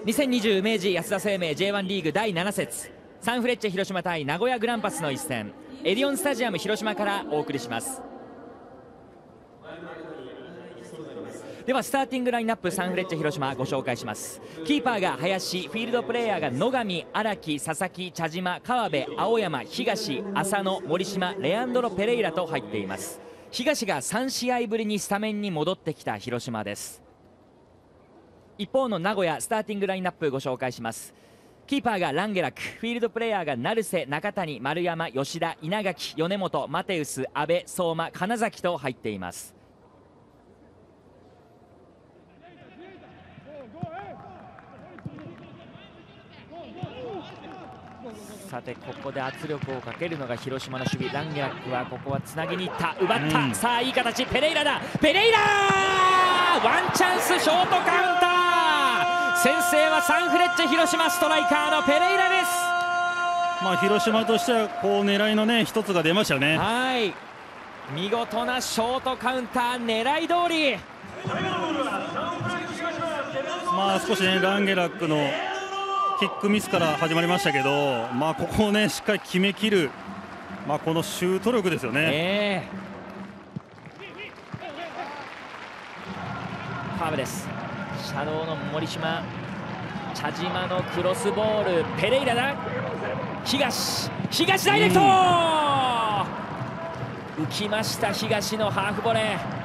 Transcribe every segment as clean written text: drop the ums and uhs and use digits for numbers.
2020明治安田生命 J1 リーグ第7節、サンフレッチェ広島対名古屋グランパスの一戦、エディオンスタジアム広島からお送りします。ではスターティングラインナップ、サンフレッチェ広島ご紹介します。キーパーが林、フィールドプレーヤーが野上、荒木、佐々木、茶島、川辺、青山、東、浅野、森島、レアンドロ・ペレイラと入っています。東が3試合ぶりにスタメンに戻ってきた広島です。一方の名古屋、スターティングラインナップご紹介します。キーパーがランゲラック、フィールドプレーヤーが成瀬、中谷、丸山、吉田、稲垣、米本、マテウス、阿部、相馬、金崎と入っています。さてここで圧力をかけるのが広島の守備。ランゲラックはここはつなぎにいった、奪った、さあいい形、ペレイラだ、ペレイラワンチャンス、ショートカウンター、先制はサンフレッチェ広島、ストライカーのペレイラです。 広島としてはこう狙いのね一つが出ましたよね。 はい、見事なショートカウンター、狙い通り。 少しねランゲラックのキックミスから始まりましたけど、ここをねしっかり決めきる、このシュート力ですよね。 ファーブです。シャドウの森島、茶島のクロスボール、ペレイラだ、東ダイレクト、浮きました東のハーフボレー。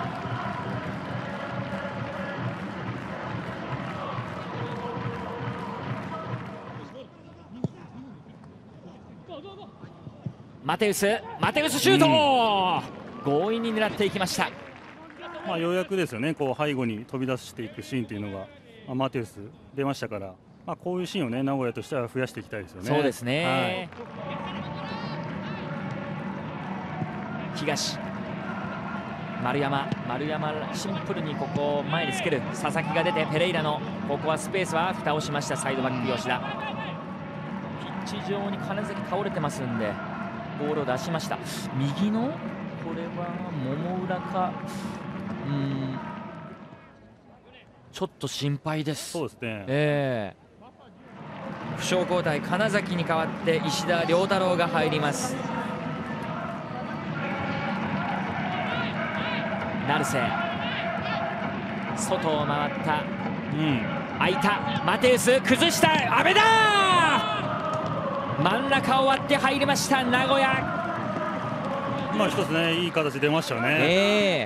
マテウスシュート、強引に狙っていきました。 ようやくですよね、こう背後に飛び出していくシーンというのが、マテウス出ましたから、こういうシーンをね名古屋としては増やしていきたいですよね。 そうですね、東、丸山シンプルにここを前につける、佐々木が出てペレイラのここはスペースは蓋をしました。サイドバック吉田、ピッチ上に金崎倒れてますんでボールを出しました。右のこれは桃裏か、ちょっと心配です。 そうですね、 負傷交代、金崎に代わって石田遼太郎が入ります。成瀬、外を回った、空いた、マテウス崩した、阿部だ、真ん中を割って入りました名古屋。 一つねいい形出ましたよね。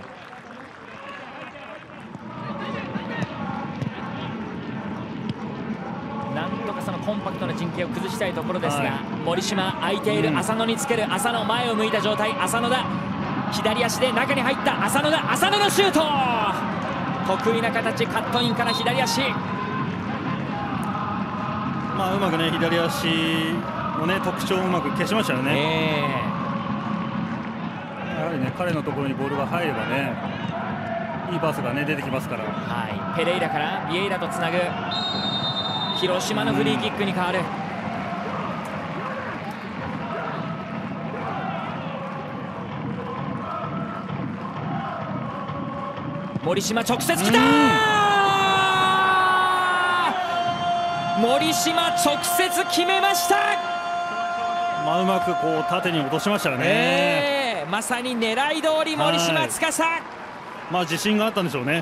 なんとかそのコンパクトな陣形を崩したいところですが、森島空いている、浅野につける、浅野前を向いた状態、浅野だ、左足で中に入った浅野だ、浅野のシュート、得意な形、カットインから左足、 うまくね左足のね特徴をうまく消しましたよね。やはりね彼のところにボールが入ればねいいパスがね出てきますから。 ペレイラからビエイラとつなぐ、広島のフリーキックに変わる。森島直接来た、森島直接決めました。 うまくこう縦に落としましたよね。 まさに狙い通り森島司、 自信があったんでしょうね。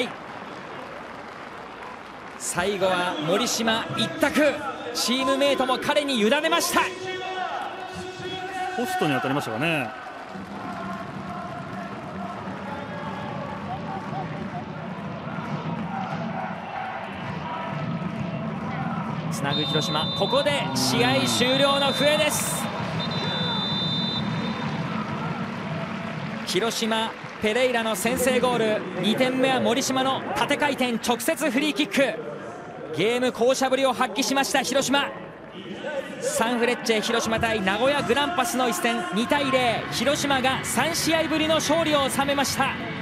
最後は森島一択、チームメイトも彼に委ねました。 ポストに当たりましたかね。 つなぐ広島、ここで試合終了の笛です。広島ペレイラの先制ゴール、2点目は森島の縦回転直接フリーキック、ゲーム巧者ぶりを発揮しました広島。サンフレッチェ広島対名古屋グランパスの一戦、2対0、広島が3試合ぶりの勝利を収めました。